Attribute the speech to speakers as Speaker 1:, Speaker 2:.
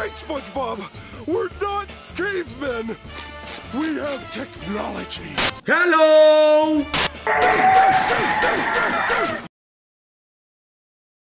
Speaker 1: right, SpongeBob. We're not cavemen. We have technology.
Speaker 2: Hello!